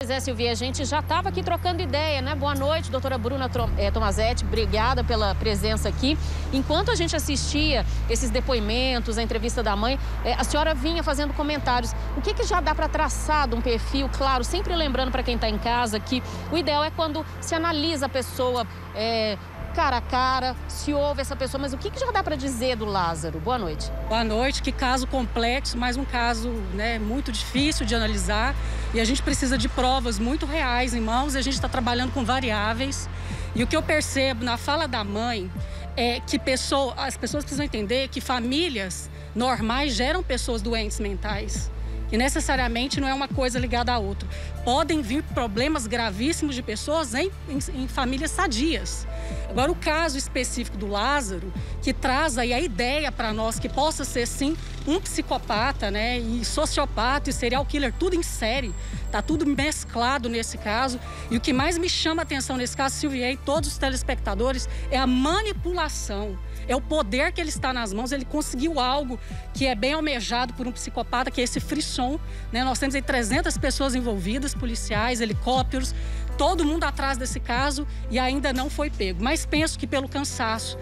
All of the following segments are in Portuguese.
Pois é, Silvia, a gente já estava aqui trocando ideia, né? Boa noite, doutora Bruna Tomazetti, obrigada pela presença aqui. Enquanto a gente assistia esses depoimentos, a entrevista da mãe, a senhora vinha fazendo comentários. O que já dá para traçar de um perfil, claro, sempre lembrando para quem está em casa que o ideal é quando se analisa a pessoa cara a cara, se ouve essa pessoa, mas o que já dá para dizer do Lázaro? Boa noite. Boa noite, que caso complexo, mais um caso, né, muito difícil de analisar e a gente precisa de provas muito reais em mãos e a gente está trabalhando com variáveis. E o que eu percebo na fala da mãe é que as pessoas precisam entender que famílias normais geram pessoas doentes mentais. E necessariamente não é uma coisa ligada à outra. Podem vir problemas gravíssimos de pessoas em famílias sadias. Agora, o caso específico do Lázaro, que traz aí a ideia para nós que possa ser, sim, um psicopata, né, e sociopata e serial killer, tudo em série, tá tudo mesclado nesse caso. E o que mais me chama a atenção nesse caso, Silvia, e todos os telespectadores, é a manipulação. É o poder que ele está nas mãos, ele conseguiu algo que é bem almejado por um psicopata, que é esse frisson, né? Nós temos aí 300 pessoas envolvidas, policiais, helicópteros, todo mundo atrás desse caso e ainda não foi pego. Mas penso que pelo cansaço,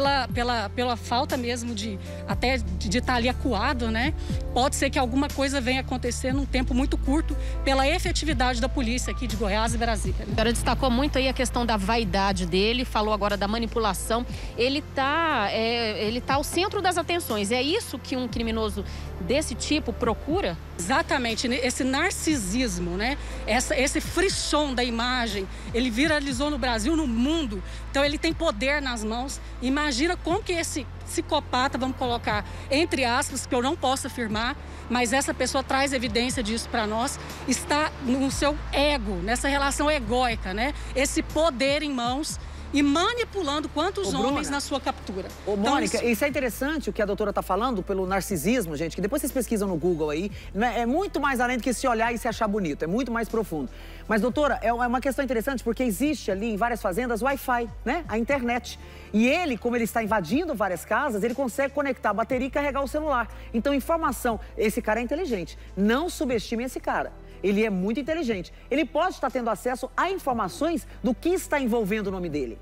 pela falta mesmo de estar ali acuado, né? Pode ser que alguma coisa venha acontecer num tempo muito curto pela efetividade da polícia aqui de Goiás e Brasília. Né? A senhora destacou muito aí a questão da vaidade dele, falou agora da manipulação. Ele tá ao centro das atenções. É isso que um criminoso desse tipo procura? Exatamente, esse narcisismo, né? Esse frisson da imagem, ele viralizou no Brasil, no mundo. Então ele tem poder nas mãos. Imagina como que esse psicopata, vamos colocar entre aspas, que eu não posso afirmar, mas essa pessoa traz evidência disso para nós, está no seu ego, nessa relação egóica, né? Esse poder em mãos e manipulando quantos homens na sua captura. Ô, Mônica, isso é interessante o que a doutora está falando pelo narcisismo, gente, que depois vocês pesquisam no Google aí, né? É muito mais além do que se olhar e se achar bonito, é muito mais profundo. Mas, doutora, é uma questão interessante porque existe ali em várias fazendas Wi-Fi, né? A internet. E ele, como ele está invadindo várias casas, ele consegue conectar a bateria e carregar o celular. Então, informação, esse cara é inteligente, não subestime esse cara. Ele é muito inteligente. Ele pode estar tendo acesso a informações do que está envolvendo o nome dele.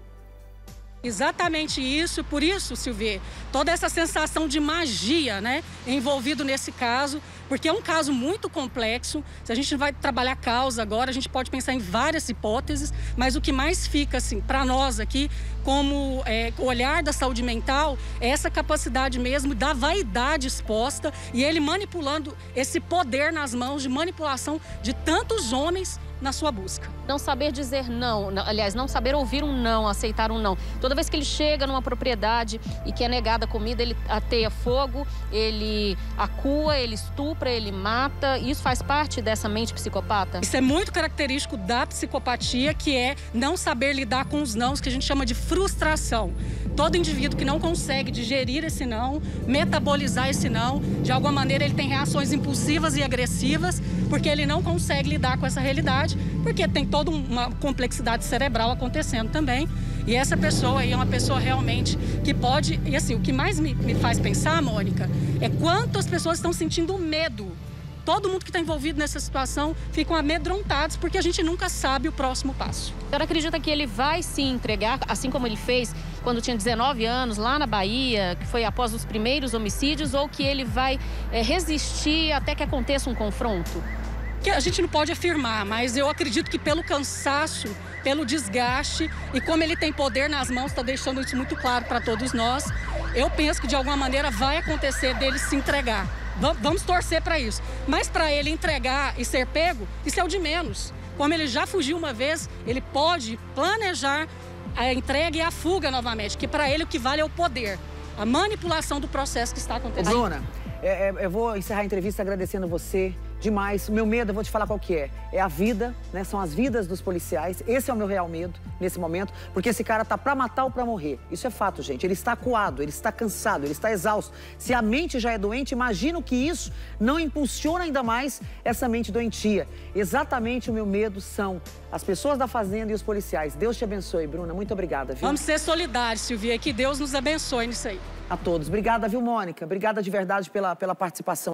Exatamente isso, por isso, Silvia, toda essa sensação de magia, né, envolvido nesse caso, porque é um caso muito complexo. Se a gente vai trabalhar a causa agora, a gente pode pensar em várias hipóteses, mas o que mais fica, assim, para nós aqui, como olhar da saúde mental, é essa capacidade mesmo da vaidade exposta e ele manipulando esse poder nas mãos de manipulação de tantos homens na sua busca. Não saber dizer não, aliás, não saber ouvir um não, aceitar um não. Toda vez que ele chega numa propriedade e que é negada a comida, ele ateia fogo, ele acua, ele estupra, ele mata. Isso faz parte dessa mente psicopata? Isso é muito característico da psicopatia, que é não saber lidar com os nãos, que a gente chama de frustração. Todo indivíduo que não consegue digerir esse não, metabolizar esse não, de alguma maneira ele tem reações impulsivas e agressivas, porque ele não consegue lidar com essa realidade, porque tem toda uma complexidade cerebral acontecendo também. E essa pessoa aí é uma pessoa realmente que pode... E assim, o que mais me faz pensar, Mônica, é quanto as pessoas estão sentindo medo. Todo mundo que está envolvido nessa situação ficam amedrontados porque a gente nunca sabe o próximo passo. A senhora acredita que ele vai se entregar, assim como ele fez quando tinha 19 anos, lá na Bahia, que foi após os primeiros homicídios, ou que ele vai resistir até que aconteça um confronto? Que a gente não pode afirmar, mas eu acredito que pelo cansaço, pelo desgaste e como ele tem poder nas mãos, está deixando isso muito claro para todos nós, eu penso que de alguma maneira vai acontecer dele se entregar. Vamos torcer para isso. Mas para ele entregar e ser pego, isso é o de menos. Como ele já fugiu uma vez, ele pode planejar a entrega e a fuga novamente, que para ele o que vale é o poder, a manipulação do processo que está acontecendo. Bruna, eu vou encerrar a entrevista agradecendo você demais. O meu medo, eu vou te falar qual que é. É a vida, né? São as vidas dos policiais. Esse é o meu real medo nesse momento, porque esse cara tá pra matar ou pra morrer. Isso é fato, gente. Ele está acuado, ele está cansado, ele está exausto. Se a mente já é doente, imagino que isso não impulsiona ainda mais essa mente doentia. Exatamente o meu medo são as pessoas da fazenda e os policiais. Deus te abençoe, Bruna. Muito obrigada, viu? Vamos ser solidários, Silvia. Que Deus nos abençoe nisso aí. A todos. Obrigada, viu, Mônica? Obrigada de verdade pela participação.